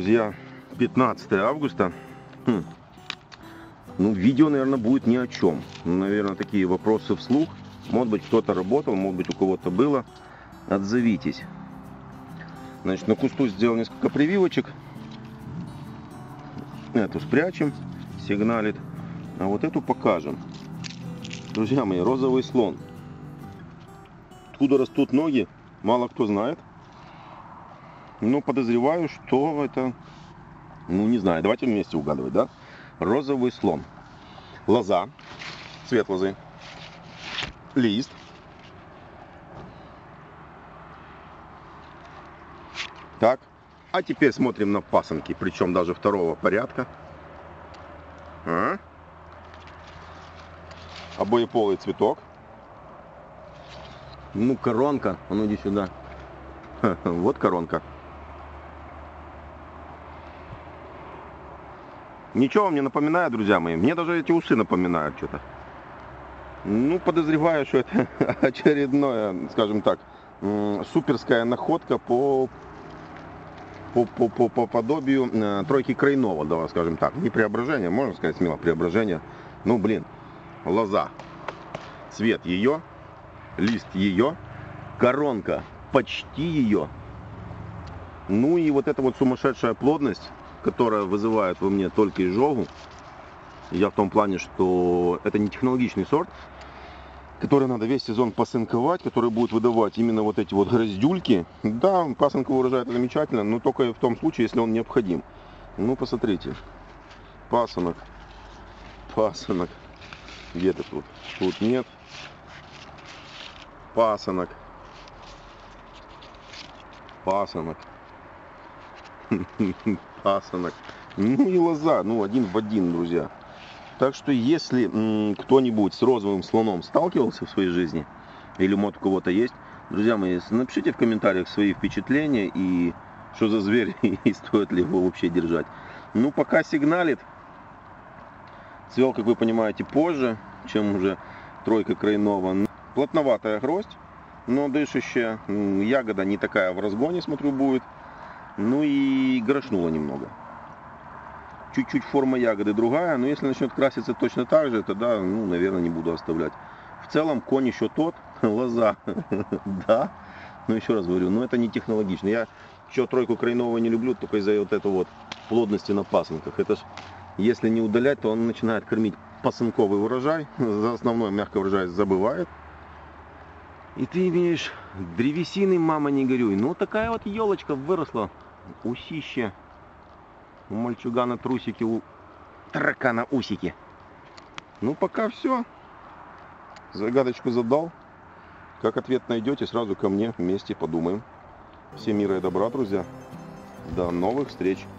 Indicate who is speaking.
Speaker 1: друзья, 15 августа. Ну, видео, наверное, будет ни о чем. Наверное, такие вопросы вслух. Может быть, кто-то работал, может быть, у кого-то было. Отзовитесь. Значит, на кусту сделал несколько прививочек. Эту спрячем, сигналит. А вот эту покажем. Друзья мои, розовый слон. Откуда растут ноги, мало кто знает. Но подозреваю, что это... Ну, не знаю, давайте вместе угадывать, да? Розовый слон. Лоза, цвет лозы, лист. Так, а теперь смотрим на пасынки, причем даже второго порядка. Обоеполый цветок. Ну, коронка, а ну иди сюда. Вот коронка. Ничего вам не напоминает, друзья мои? Мне даже эти усы напоминают что-то. Ну, подозреваю, что это очередное, скажем так, суперская находка по подобию тройки Крайнова, да, скажем так. Не преображение, можно сказать смело преображение. Ну, блин, лоза. Цвет ее, лист ее, коронка почти ее. Ну и вот эта вот сумасшедшая плодность, которая вызывает во мне только изжогу. Я в том плане, что это не технологичный сорт, который надо весь сезон пасынковать, который будет выдавать именно вот эти вот гроздюльки. Да, пасынковый урожай это замечательно, но только в том случае, если он необходим. Ну, посмотрите. Пасынок. Пасынок. Где-то тут. Тут нет. Пасынок. Пасынок. Пасынок. Ну и лоза. Ну, один в один, друзья. Так что, если кто-нибудь с розовым слоном сталкивался в своей жизни, или может у кого-то есть, друзья мои, напишите в комментариях свои впечатления и что за зверь и стоит ли его вообще держать. Ну, пока сигналит. Цвел, как вы понимаете, позже, чем уже тройка Крайнова. Плотноватая гроздь, но дышащая. Ягода не такая в разгоне, смотрю, будет. Ну и грошнула немного. Чуть-чуть форма ягоды другая, но если начнет краситься точно так же, тогда, ну, наверное, не буду оставлять. В целом, конь еще тот, лоза, да, но еще раз говорю, но это не технологично. Я еще тройку Крайнова не люблю, только из-за вот этой вот плотности на пасынках. Это ж, если не удалять, то он начинает кормить пасынковый урожай, за основной мягкий урожай забывает. И ты имеешь древесины, мама, не горюй. Ну, такая вот елочка выросла, усище. У мальчугана трусики, у таракана усики. Ну, пока все. Загадочку задал. Как ответ найдете, сразу ко мне вместе подумаем. Всем мира и добра, друзья. До новых встреч.